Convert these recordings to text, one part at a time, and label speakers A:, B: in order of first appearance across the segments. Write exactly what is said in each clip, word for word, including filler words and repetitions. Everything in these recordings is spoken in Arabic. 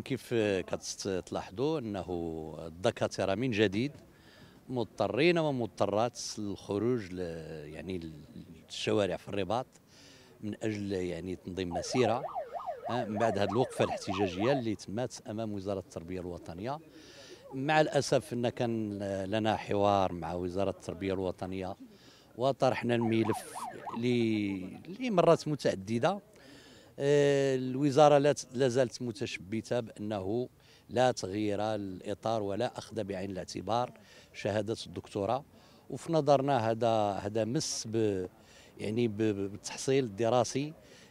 A: كيف كتلاحظوا انه الدكاتره من جديد مضطرين ومضطرات للخروج ل يعني للشوارع في الرباط من اجل يعني تنظيم مسيره من بعد هذه الوقفه الاحتجاجيه اللي تمات امام وزاره التربيه الوطنيه. مع الاسف ان كان لنا حوار مع وزاره التربيه الوطنيه وطرحنا الملف لمرات متعدده. الوزاره لا زالت متشبته بانه لا تغيير الاطار ولا اخذ بعين الاعتبار شهاده الدكتوراه، وفي نظرنا هذا هذا مس ب يعني بالتحصيل الدراسي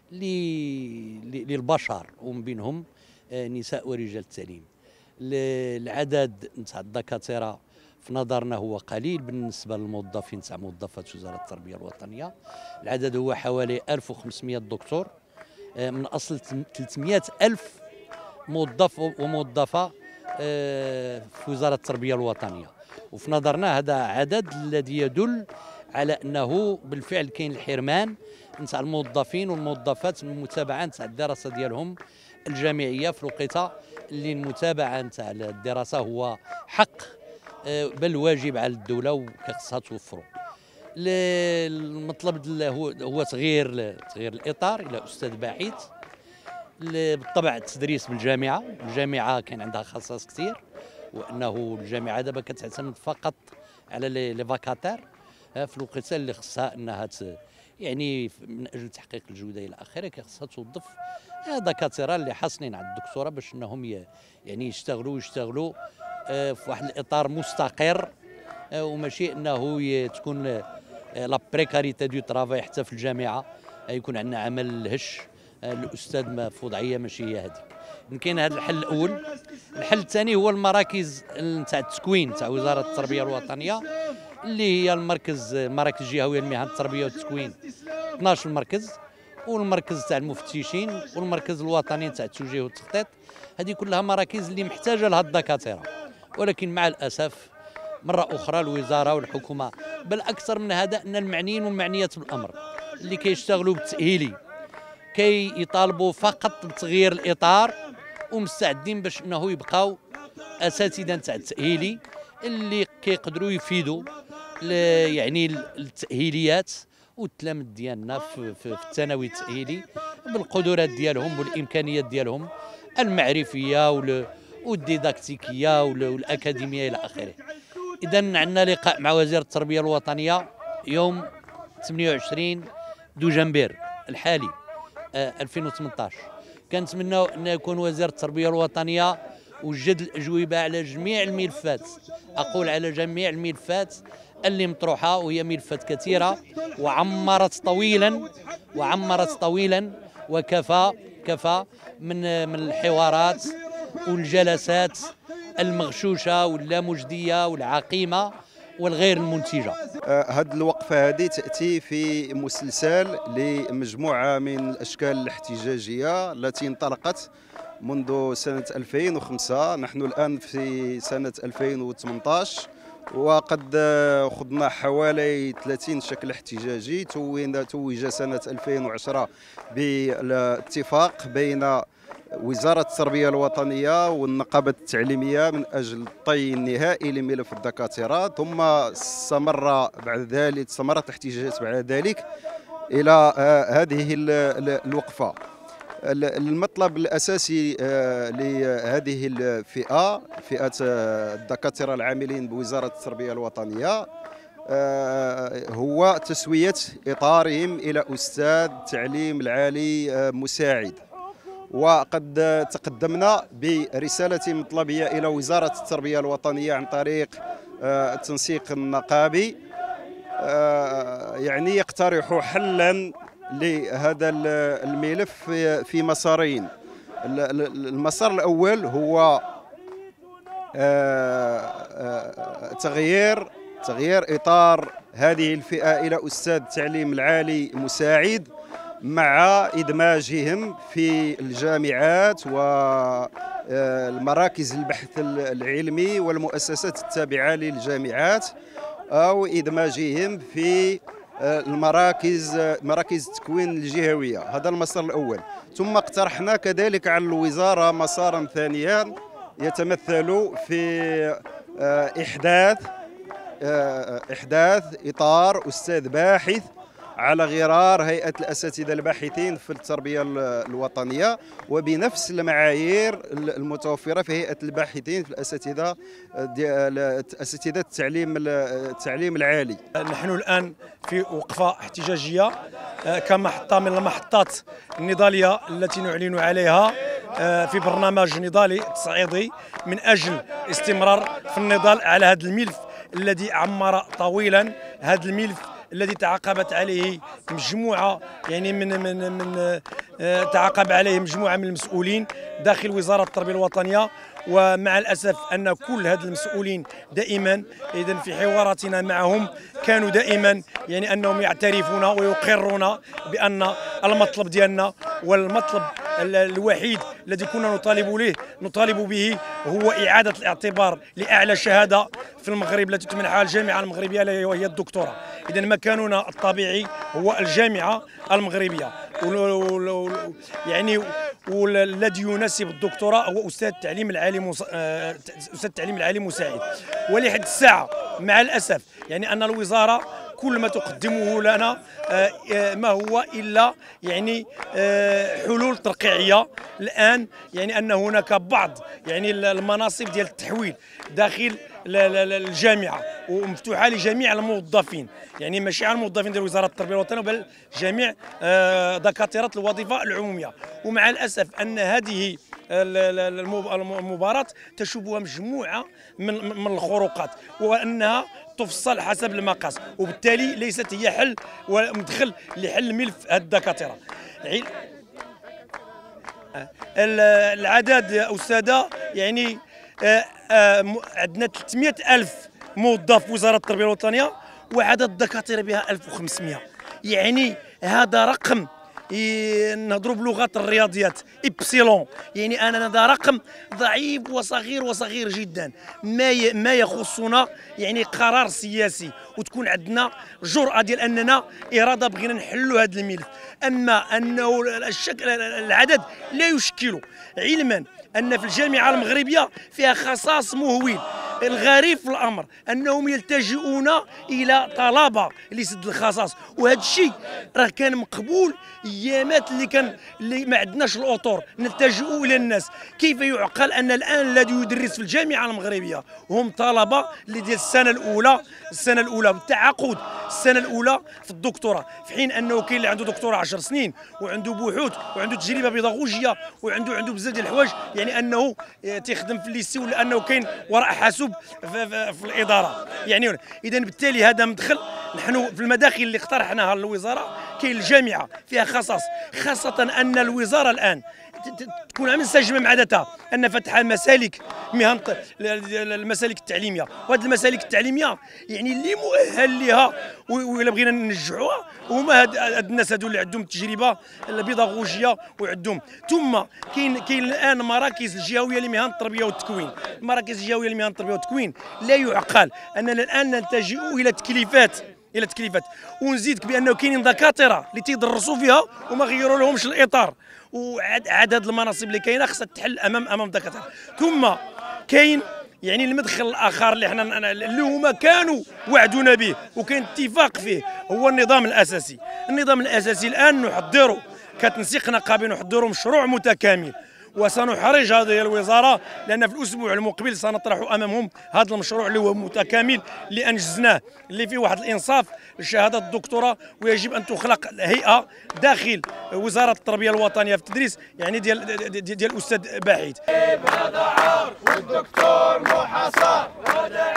A: للبشر ومن بينهم نساء ورجال التعليم. العدد نتاع الدكاتره في نظرنا هو قليل بالنسبه للموظفين تاع موظفات وزاره التربيه الوطنيه. العدد هو حوالي ألف وخمسمائة دكتور من اصل ثلاثمائة ألف موظف وموظفه في وزاره التربيه الوطنيه، وفي نظرنا هذا عدد الذي يدل على انه بالفعل كاين الحرمان نتاع الموظفين والموظفات من المتابعه نتاع الدراسه ديالهم الجامعيه في الوقيته اللي المتابعه نتاع الدراسه هو حق بل واجب على الدوله وخصها توفره. المطلب هو هو تغيير تغيير الاطار الى استاذ باحث. بالطبع التدريس بالجامعه، الجامعه كان عندها خصائص كثير، وانه الجامعه دابا كتعتمد فقط على لي فاكاتير في الوقيته اللي خصها انها يعني من اجل تحقيق الجوده الى اخره خصها توظف دكاتره اللي حاصلين على الدكتوراه باش انهم يعني يشتغلوا يشتغلوا في واحد الاطار مستقر، وماشي انه تكون لا بريكاريتي دو ترافاي حتى في الجامعه يكون عندنا عمل هش الاستاذ ما في وضعيه ماشي هي هذيك. يمكن هذا الحل الاول. الحل الثاني هو المراكز نتاع التكوين تاع وزاره التربيه الوطنيه اللي هي المركز المراكز الجهويه للمهن التربيه والتكوين اثناش مركز، والمركز تاع المفتشين والمركز الوطني تاع التوجيه والتخطيط. هذه كلها مراكز اللي محتاجه لها الدكاتره، ولكن مع الاسف مره اخرى الوزاره والحكومه بل اكثر من هذا ان المعنيين والمعنيات بالامر اللي كيشتغلوا بالتاهيلي كي يطالبوا فقط بتغيير الاطار ومستعدين باش انه يبقاو اساتذه تاع التاهيلي اللي كيقدروا يفيدوا يعني التاهيليات والتلاميذ ديالنا في, في, في الثانوي التاهيلي بالقدرات ديالهم والامكانيات ديالهم المعرفيه والديداكتيكيه والاكاديميه الى اخره. اذا عندنا لقاء مع وزير التربيه الوطنيه يوم ثمانية وعشرين دجنبر الحالي ألفين وثمانطاش. كنتمناو ان يكون وزير التربيه الوطنيه وجد الاجوبه على جميع الملفات، اقول على جميع الملفات اللي مطروحه، وهي ملفات كثيره وعمرت طويلا وعمرت طويلا وكفى كفى من من الحوارات والجلسات المغشوشه واللامجديه والعقيمه والغير المنتجه.
B: هذه الوقفه هذه تاتي في مسلسل لمجموعه من الاشكال الاحتجاجيه التي انطلقت منذ سنه ألفين وخمسة. نحن الان في سنه ألفين وثمانطاش، وقد خضنا حوالي ثلاثين شكل احتجاجي. توج سنه ألفين وعشرة بالاتفاق بين وزارة التربية الوطنية والنقابة التعليمية من أجل الطي النهائي لملف الدكاترة، ثم استمر بعد ذلك استمرت الاحتجاجات بعد ذلك إلى هذه الوقفة. المطلب الأساسي لهذه الفئة، فئة الدكاترة العاملين بوزارة التربية الوطنية، هو تسوية إطارهم إلى أستاذ التعليم العالي مساعد. وقد تقدمنا برسالة مطلبية إلى وزارة التربية الوطنية عن طريق التنسيق النقابي، يعني يقترح حلا لهذا الملف في مسارين. المسار الأول هو تغيير تغيير إطار هذه الفئة إلى أستاذ التعليم العالي مساعد، مع إدماجهم في الجامعات والمراكز البحث العلمي والمؤسسات التابعة للجامعات، أو إدماجهم في المراكز مراكز التكوين الجهويه. هذا المسار الاول. ثم اقترحنا كذلك على الوزاره مسارا ثانيا يتمثل في احداث احداث اطار استاذ باحث على غرار هيئة الأساتذة الباحثين في التربية الوطنية، وبنفس المعايير المتوفرة في هيئة الباحثين في الأساتذة أساتذة التعليم التعليم العالي.
C: نحن الآن في وقفة احتجاجية كمحطة من المحطات النضالية التي نعلن عليها في برنامج نضالي تصعيدي من أجل استمرار في النضال على هذا الملف الذي عمر طويلا، هذا الملف الذي تعاقبت عليه مجموعه يعني من من من تعاقب عليه مجموعه من المسؤولين داخل وزاره التربيه الوطنيه. ومع الاسف ان كل هاد المسؤولين دائما اذا في حواراتنا معهم كانوا دائما يعني انهم يعترفون ويقرون بان المطلب ديالنا والمطلب الوحيد الذي كنا نطالب له نطالب به هو اعاده الاعتبار لاعلى شهاده في المغرب التي تمنحها الجامعه المغربيه وهي الدكتوراه. اذا مكاننا الطبيعي هو الجامعه المغربيه، يعني والذي يناسب الدكتوراه هو استاذ التعليم العالي مص... استاذ التعليم العالي مساعد. ولحد الساعه مع الاسف يعني ان الوزاره كل ما تقدمه لنا ما هو الا يعني حلول ترقيعيه. الان يعني ان هناك بعض يعني المناصب ديال التحويل داخل الجامعه ومفتوحه لجميع الموظفين، يعني ماشي على الموظفين ديال وزاره التربيه الوطنيه بل جميع دكاتره الوظيفه العموميه. ومع الاسف ان هذه المباراة تشوبها مجموعة من من الخروقات وانها تفصل حسب المقاس، وبالتالي ليست هي حل ومدخل لحل ملف الدكاتره. العدد استاذه يعني عندنا ثلاثمئة ألف موظف وزاره التربيه الوطنيه وعدد الدكاتره بها ألف وخمسمئة. يعني هذا رقم نهضروا بلغه الرياضيات إبسيلون، يعني انا هذا رقم ضعيف وصغير وصغير جدا. ما ما يخصنا يعني قرار سياسي وتكون عندنا جرأه ديال اننا اراده بغينا نحلوا هذا الملف. اما انه الشكل العدد لا يشكل، علما ان في الجامعه المغربيه فيها خصاص مهول. الغريب في الامر انهم يلتجئون الى طلبه لسد الخصاص، وهذا الشيء راه كان مقبول ايامات اللي كان اللي ما عندناش الاطور نلتجئوا الى الناس. كيف يعقل ان الان الذي يدرس في الجامعه المغربيه هم طلبه اللي ديال السنه الاولى السنه الاولى بالتعاقد السنه الاولى في الدكتوراه، في حين انه كاين اللي عنده دكتوراه عشر سنين وعنده بحوث وعنده تجربه بيداغوجيه وعنده عنده بزاف ديال الحوايج، يعني انه تيخدم في الليسي ولا انه كاين وراء حاسوب في, في, في الاداره. يعني اذا بالتالي هذا مدخل. نحن في المداخل اللي اقترحناها للوزاره كاين الجامعه فيها خصاص، خاصه ان الوزاره الان تكون منسجمه عادتها ان فتح مسالك مهن المسالك التعليميه، وهذه المسالك التعليميه يعني اللي مؤهل لها ولا بغينا ننجحوها هما هاد الناس هادو اللي عندهم التجربه البيداغوجيه وعندهم. ثم كاين كاين الان مراكز الجهويه لمهن التربيه والتكوين. المراكز الجهويه لمهن التربيه والتكوين لا يعقل اننا الان نلتجئ الى تكليفات الى تكليفات ونزيدك بانه كاينين دكاتره اللي تيدرسوا فيها وما غيروا لهمش الاطار، وعدد المناصب اللي كاينه خصها تحل امام امام دكاتره. ثم كاين يعني المدخل الاخر اللي حنا اللي هما كانوا وعدونا به وكاين اتفاق فيه هو النظام الاساسي. النظام الاساسي الان نحضره كتنسيق نقابي، نحضروا مشروع متكامل وسنحرج هذه الوزاره لان في الاسبوع المقبل سنطرح امامهم هذا المشروع اللي هو متكامل اللي انجزناه، اللي فيه واحد الانصاف لشهاده الدكتوراه. ويجب ان تخلق هيئه داخل وزاره التربيه الوطنيه في التدريس يعني ديال ديال, ديال الاستاذ باحث.
D: هذا عار والدكتور محاصر.